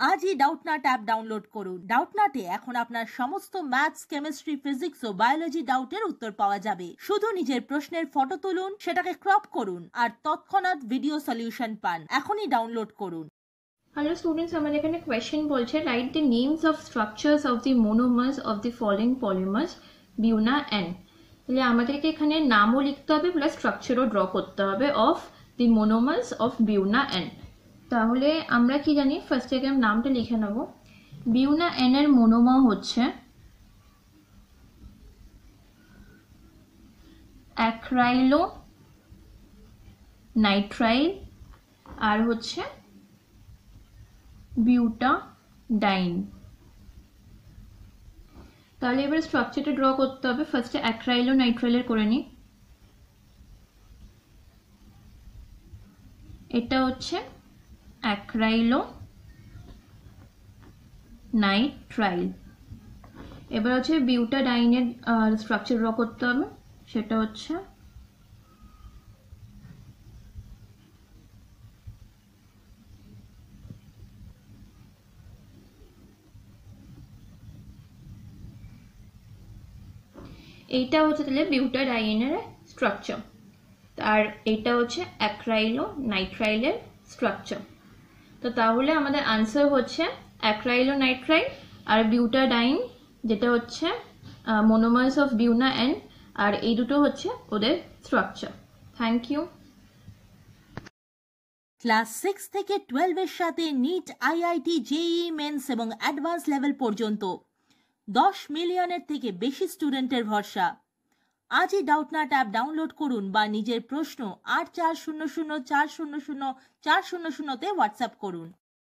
আজই Doubtnut app download করুন। ডাউটনাটে এখন আপনার সমস্ত ম্যাথস, কেমিস্ট্রি, ফিজিক্স ও বায়োলজি ডাউটের উত্তর পাওয়া যাবে। শুধু নিজের প্রশ্নের ফটো তুলুন, সেটাকে ক্রপ করুন আর তৎক্ষণাৎ ভিডিও সলিউশন পান। এখনই ডাউনলোড করুন। Hello students, আমাদের এখানে কোয়েশ্চেন বলছে write the names of structures of the monomers of the following polymers Buna-N। তাহলে আমাদেরকে এখানে নামও লিখতে হবে প্লাস স্ট্রাকচারও ড্র করতে হবে of the monomers of Buna-N। তাহলে আমরা কি জানি, ফার্স্ট থেকে আমি নামটা লিখে নেব। Buna-N এর মোনোমার হচ্ছে অ্যাক্রাইলো নাইট্রাইল আর হচ্ছে বিউটাডাইন। তাহলে এবার স্ট্রাকচারটা ড্র করতে হবে। ফার্স্টে অ্যাক্রাইলো নাইট্রাইলের করে নিই। এটা হচ্ছে অ্যাক্রাইলো নাইট্রাইল। এবার হচ্ছে বিউটাডাইনের স্ট্রাকচার ড্র করতে হবে। সেটা হচ্ছে এইটা হচ্ছে তাহলে বিউটাডাইনের স্ট্রাকচার, আর এইটা হচ্ছে অ্যাক্রাইলো নাইট্রাইলের স্ট্রাকচার। তো তাহলে আমাদের আনসার হচ্ছে অ্যাক্রাইলো নাইট্রাইল আর বিউটাডাইন, যেটা হচ্ছে মোনোমার্স অফ Buna-N, আর এই দুটো হচ্ছে ওদের স্ট্রাকচার। Thank you. ক্লাস 6 থেকে 12 এর সাথে নিট, আইআইটি, জেইই মেন্স এবং অ্যাডভান্স লেভেল পর্যন্ত 10 মিলিয়নের থেকে বেশি স্টুডেন্টের ভরসা। আজই ডাউটনাট অ্যাপ ডাউনলোড করুন বা নিজের প্রশ্ন 8400400400 তে হোয়াটসঅ্যাপ করুন।